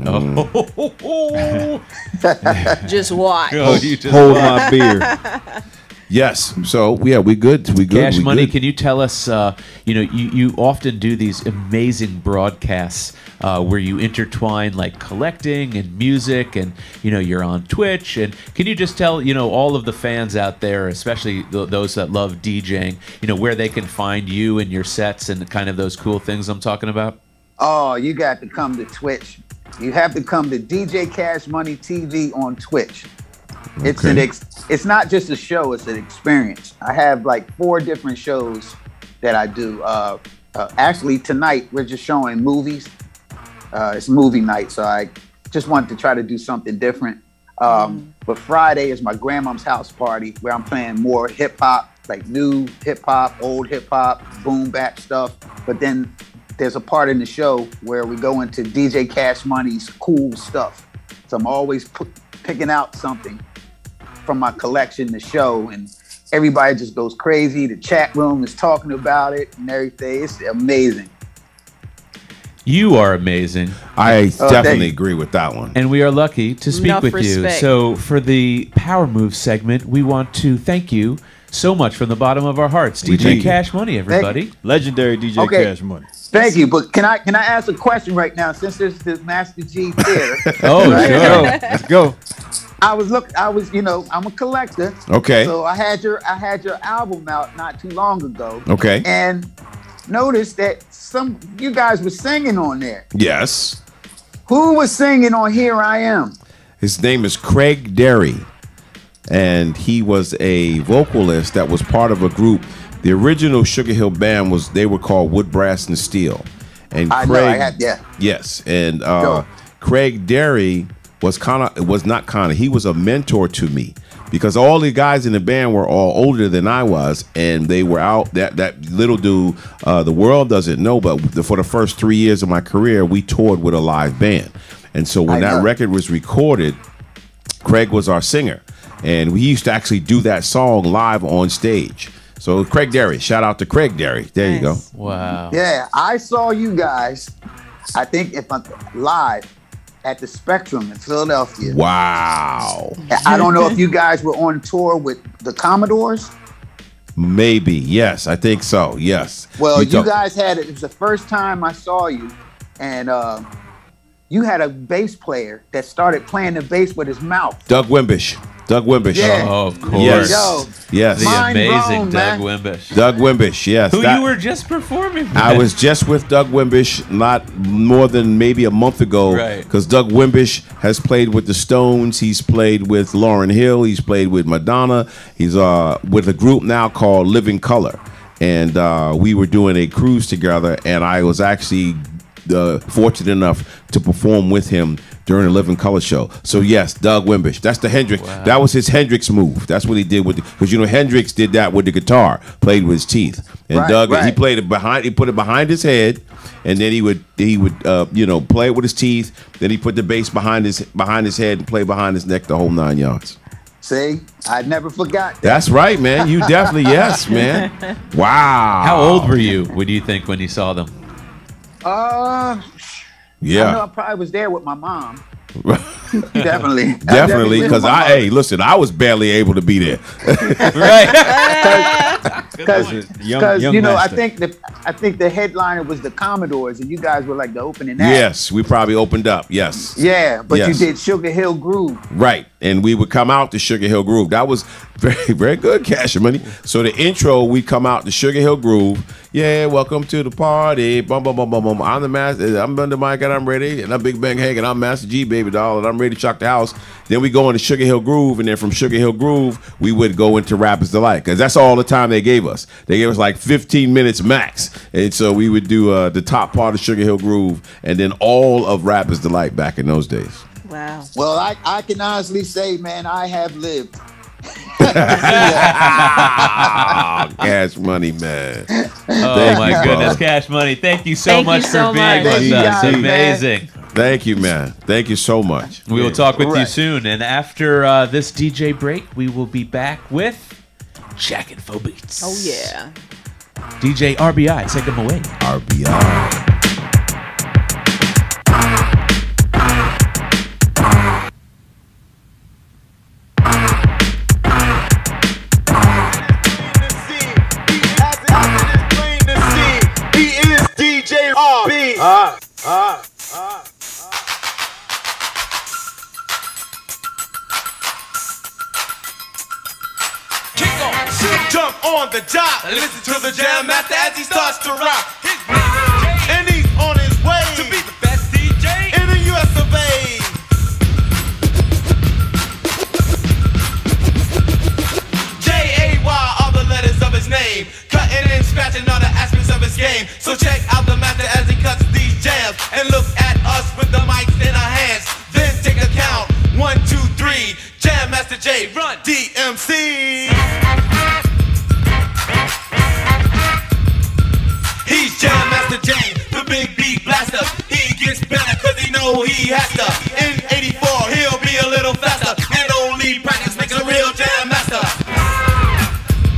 Mm. Oh, Just watch. oh, you just Hold watch. my beer. Yes. So yeah, we good. We good. Cash we Money, good. can you tell us, uh, you know, you, you often do these amazing broadcasts uh, where you intertwine like collecting and music and, you know, you're on Twitch. And can you just tell, you know, all of the fans out there, especially th those that love DJing, you know, where they can find you and your sets and kind of those cool things I'm talking about? Oh, you got to come to Twitch. You have to come to D J Cash Money T V on Twitch. Okay. It's an ex it's not just a show, it's an experience. I have like four different shows that I do. Uh, uh, actually, tonight we're just showing movies. Uh, it's movie night, so I just wanted to try to do something different. Um, mm. But Friday is my grandma's house party where I'm playing more hip hop, like new hip hop, old hip hop, boom bap stuff. But then there's a part in the show where we go into D J Cash Money's cool stuff. So I'm always put, picking out something from my collection to show, and everybody just goes crazy. The chat room is talking about it and everything. It's amazing. You are amazing. I Oh, definitely thank agree with that one. And we are lucky to speak Enough with you. respect. So for the Power Move segment, we want to thank you so much from the bottom of our hearts. We D J do. Cash Money, everybody. Legendary D J Okay. Cash Money. Thank you, but can I can I ask a question right now since this is Master G Theater? Oh, Right? sure. Let's go. I was look. I was, you know, I'm a collector. Okay. So I had your I had your album out not too long ago. Okay. And noticed that some you guys were singing on there. Yes. Who was singing on Here I Am? His name is Craig Derry, and he was a vocalist that was part of a group. The original Sugarhill band was they were called Wood, Brass, and Steel. And I Craig, know. I had yeah. yes, and uh, Go. Craig Derry was kind of was not kind of he was a mentor to me because all the guys in the band were all older than I was, and they were out. That that little dude, uh, the world doesn't know, but the, for the first three years of my career, we toured with a live band, and so when I that know. record was recorded, Craig was our singer, and we used to actually do that song live on stage. So Craig Derry, shout out to Craig Derry. There you go. Wow. Yeah, I saw you guys. I think if I'm live at the Spectrum in Philadelphia. Wow. I don't know if you guys were on tour with the Commodores. Maybe, yes, I think so. Yes. Well, you, talk- guys had it. It was the first time I saw you, and uh, you had a bass player that started playing the bass with his mouth. Doug Wimbish. Doug Wimbish. Yeah. Oh, of course. Yes. Yo, Yes. The Mind amazing blown, Doug man. Wimbish. Doug Wimbish. Yes. Who that- you were just performing with. I was just with Doug Wimbish not more than maybe a month ago. Right. Because Doug Wimbish has played with the Stones. He's played with Lauryn Hill. He's played with Madonna. He's uh, with a group now called Living Color. And uh, we were doing a cruise together, and I was actually uh, fortunate enough to perform with him during the Living Color show. So yes, Doug Wimbish. That's the Hendrix. Wow. That was his Hendrix move. That's what he did with because you know Hendrix did that with the guitar, played with his teeth, and Right, Doug right. he played it behind. He put it behind his head, and then he would he would uh, you know play it with his teeth. Then he put the bass behind his behind his head and play behind his neck the whole nine yards. See, I never forgot. That. That's right, man. You definitely yes, man. Wow. How old were you? What do you think when you saw them? Uh, I know Yeah. I probably was there with my mom. Definitely. Definitely, because I, hey, listen, I was barely able to be there. Because Young- young you know, master. I think the I think the headliner was the Commodores, and you guys were like the opening act. Yes, we probably opened up. Yes. Yeah, but Yes. you did Sugar Hill Groove. Right, and we would come out to Sugar Hill Groove. That was very, very good, Cash Money. So the intro, we come out to Sugar Hill Groove. Yeah, welcome to the party. Bum, bum, bum, bum, bum. I'm the master. I'm under Mike, and I'm ready. And I'm Big Bang Hank, and I'm Master G, baby doll, and I'm ready to shock the house. Then we go into Sugar Hill Groove, and then from Sugar Hill Groove, we would go into Rappers Delight, because that's all the time they gave us. They gave us like fifteen minutes max, and so we would do uh, the top part of Sugar Hill Groove, and then all of Rappers Delight back in those days. Wow. Well, I, I can honestly say, man, I have lived. Cash Money, man. Oh Thank my you, goodness, Bob. Cash Money! Thank you so Thank you much so for being much. with Thank you us. guys, man. Amazing. Thank you, man. Thank you so much. We will talk with you Correct. soon, and after uh, this D J break, we will be back with Jack and Fo Beats. Oh yeah. D J R B I, take them away. R B I. He is D J R B. Ah, ah, ah. Kick off, shoot, jump on the job. Listen to the jam master as he starts to rock. His name is Jay, and he's on his way to be the best D J in the U S of A. J A Y are the letters of his name, cutting and scratching all the aspects of his game. So check out the master as he cuts these jams, and look at us with the mics in our hands. Then take a count, one, two, three. Jam Master J, run D M C. He's Jam Master J, the big beat blaster. He gets better cause he know he has to. In eighty-four, he'll be a little faster, and only practice makes a real Jam Master.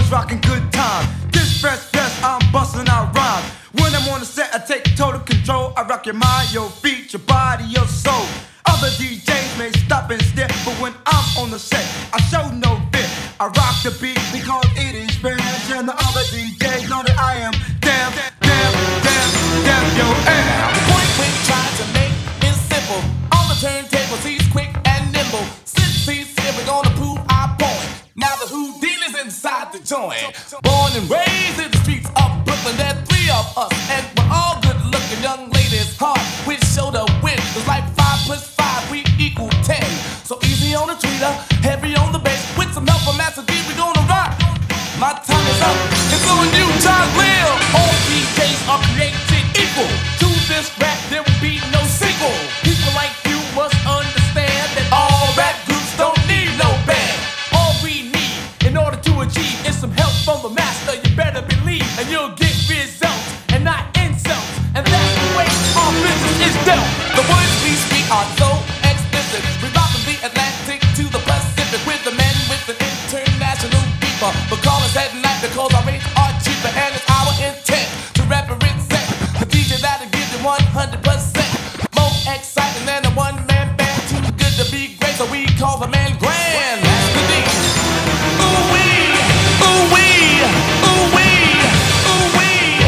always rocking good time. This fresh fest, I'm busting out rhymes. When I'm on the set, I take total control. I rock your mind, your feet, your body, your soul. Other D Js may stop and stare, but when I'm on the set, I show no fear. I rock the beat because it is fresh, and the other D Js know that I am damn, damn, damn, damn, yo, and the point we try to make is simple. On the turntable, he's quick and nimble. Since he's here, we're gonna prove our point. Now the Houdini's inside the joint. Born and raised in the streets of Brooklyn, there's three of us, and we're all good-looking young ladies. Hard, we show the win. It's like five plus five, we equal ten. So easy on the tweeter, heavy on the bass. With some help from Master D, we're gonna rock. My time is up, it's on a new time live. All D Js are created equal. To this rap, there will be no sequel. People like you must understand that all rap groups don't need no band. All we need in order to achieve is some help from the master. You better believe, and you'll get results and not insults. And that's the way our business is dealt. The words we speak are so explicit. We rock from the Atlantic to the Pacific with the men with an international beeper. But call us at night because our rates are cheaper, and it's our intent to represent the D J that'll give you one hundred percent. More exciting than a one-man band. Too good to be great, so we call the man grand. That's the D. Ooh-wee, ooh-wee, ooh-wee, ooh-wee,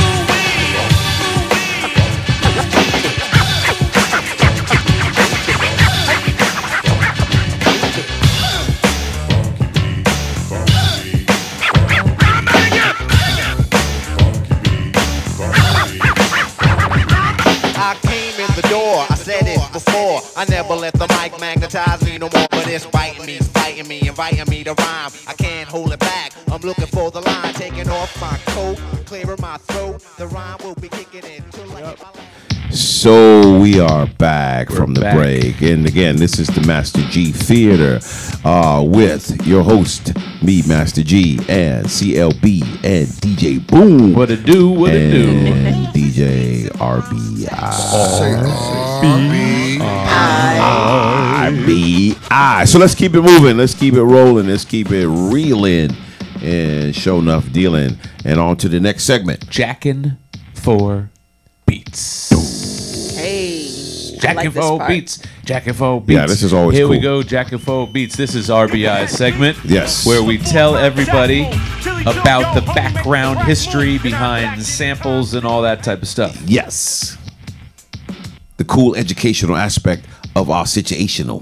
I came in the door, I said it before. I never let the mic magnetize me no more, but it's biting me, fighting me, inviting me to rhyme. I can't hold it back, I'm looking for the line, taking off my coat, clearing my throat. The rhyme will be kicking in till like So we are back We're from the back. break, and again, this is the Master G Theater uh, with your host, me, Master G, and C L B, and D J Boom. What it do? What it do? And D J R B I. R B I. So let's keep it moving. Let's keep it rolling. Let's keep it reeling, and show enough dealing. And on to the next segment. Jackin' for beats. Hey. Jackin' like this for part. beats. Jackin' for beats. Yeah, this is always Here we cool. go, Jackin' for beats. This is R B I's segment. Yes. Where we tell everybody about the background history behind samples and all that type of stuff. Yes. The cool educational aspect of our situational.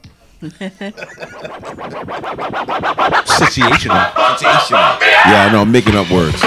Situational. Situational. Yeah, I know, I'm making up words.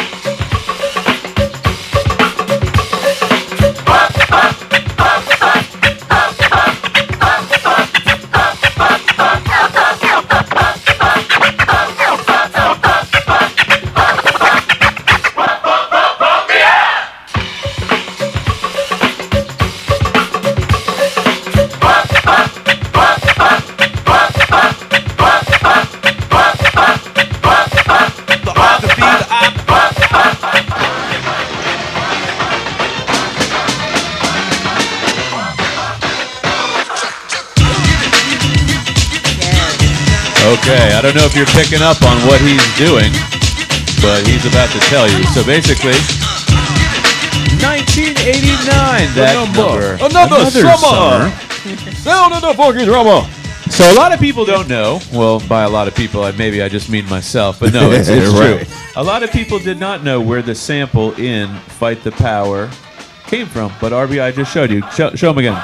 Okay, I don't know if you're picking up on what he's doing, but he's about to tell you. So basically, nineteen eighty-nine, that number. Another, Another summer. summer. Down in the funky drama. So a lot of people don't know. Well, by a lot of people, I, maybe I just mean myself, but no, it's, it's Right. true. A lot of people did not know where the sample in "Fight the Power" came from, but R B I just showed you. Show, show him again.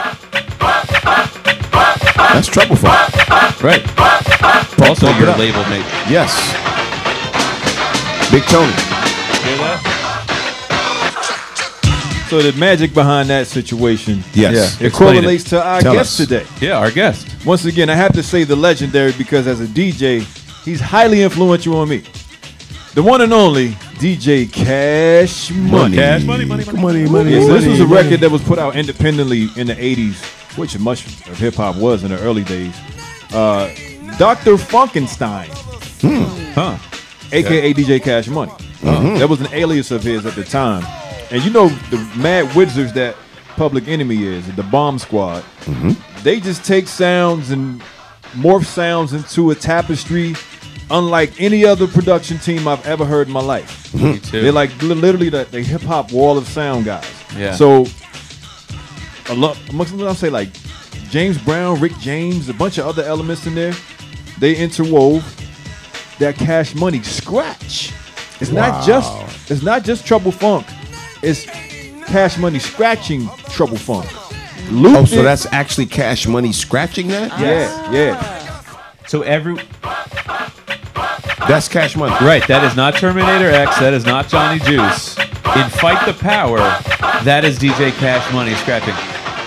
That's Treble Funk. Right. Also, Pump it your up. label mate. Yes. Big Tony. Hear that? So the magic behind that situation, Yes. it Explain correlates it. to our Tell guest us. today. Yeah, our guest. Once again, I have to say the legendary because as a D J, he's highly influential on me. The one and only D J Cash Money. Cash Money, money, money, money, money. Yeah, so this was a money. record that was put out independently in the eighties, which much of hip hop was in the early days. Uh, Doctor Funkenstein, Huh. A K A D J Cash Money. Mhm. That was an alias of his at the time. And you know the mad wizards that Public Enemy is, the Bomb Squad. Mhm. They just take sounds and morph sounds into a tapestry unlike any other production team I've ever heard in my life. Me too. They're like li- literally the, the hip hop wall of sound guys. Yeah. So, a lot amongst them, I'll say like James Brown, Rick James, a bunch of other elements in there. They interwove that Cash Money scratch. It's Wow. not just it's not just Trouble Funk. It's Cash Money scratching Trouble Funk. Looped Oh, so it. that's actually Cash Money scratching that? Yeah, yeah. So every That's Cash Money. right, that is not Terminator X. That is not Johnny Juice. In Fight the Power, that is D J Cash Money scratching.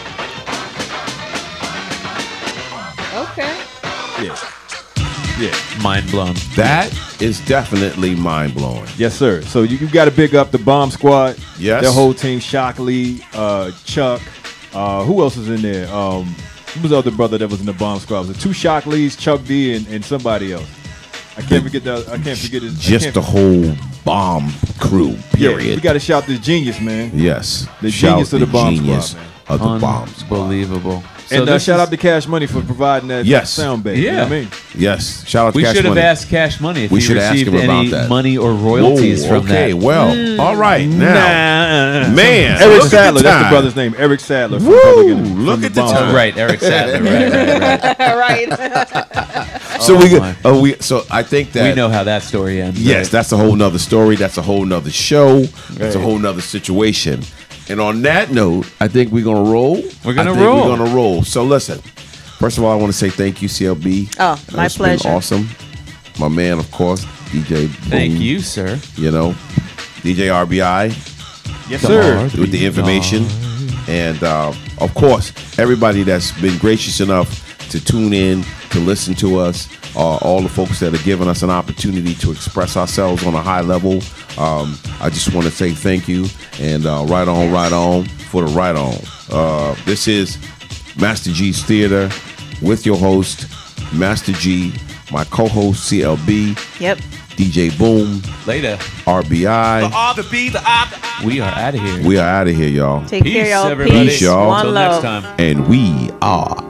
Okay. Yeah. Yeah. Mind blown. That is definitely mind blowing. Yes, sir. So you, you got to big up the Bomb Squad. Yes. Their whole team, Shockley, uh, Chuck. Uh, who else is in there? Um, who was the other brother that was in the Bomb Squad? Was it two Shockleys, Chuck D, and, and somebody else? I can't forget that. I can't forget his. I Just can't the whole bomb crew, period. Yeah, we got to shout this genius, man. Yes. The Shout genius of the Bomb genius Squad, man. of the Bomb Squad. Unbelievable. And So uh, this shout is- out to Cash Money for providing that Yes. sound base. You know Yeah. what I mean? Yes. Shout out to We Cash should have Money. asked Cash Money if We he should ask received him about any that. money or royalties Whoa, from okay, that. well, all right. Now, Nah. man. Eric look at Sadler, the that's the time. brother's name. Eric Sadler. From Woo, Public Enemy, from look at the Bomb time. Squad. Right, Eric Sadler. Right, right, right. So Oh we, my. uh, we, so I think that We know how that story ends. Yes, right? that's a whole nother story. That's a whole nother show. That's a Right. whole nother situation. And on that note, I think we're gonna roll. We're gonna I think roll. We're gonna roll. So listen. First of all, I want to say thank you, C L B. Oh, my It's pleasure. Been awesome. My man, of course, D J. Thank Boom, you, sir. You know, D J R B I. Yes, sir. With the information, and uh, of course, everybody that's been gracious enough to tune in, to listen to us. Uh, all the folks that are giving us an opportunity to express ourselves on a high level. Um, I just want to say thank you, and uh, right on, right on for the right on. Uh, this is Master G's Theater with your host, Master G, my co-host C L B, Yep. D J Boom, Later. R B I. R, the B, the I, the I. We are out of here. We are out of here, y'all. Take Peace, care, y'all. everybody. Peace. y'all. One Till love. next time. And we are